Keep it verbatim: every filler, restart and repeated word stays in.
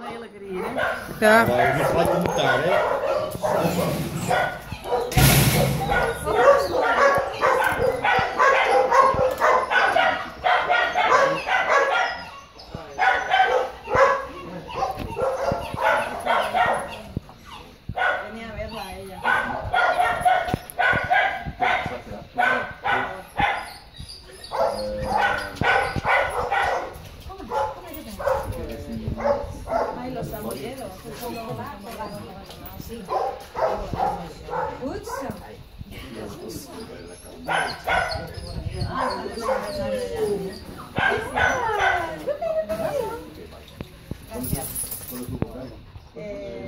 hele querida. Ja. Maar je gelijk in elkaar, hè? Venía a verla a ella. Ay, los saboyeros. Sí. Putsa. Gracias. Eh,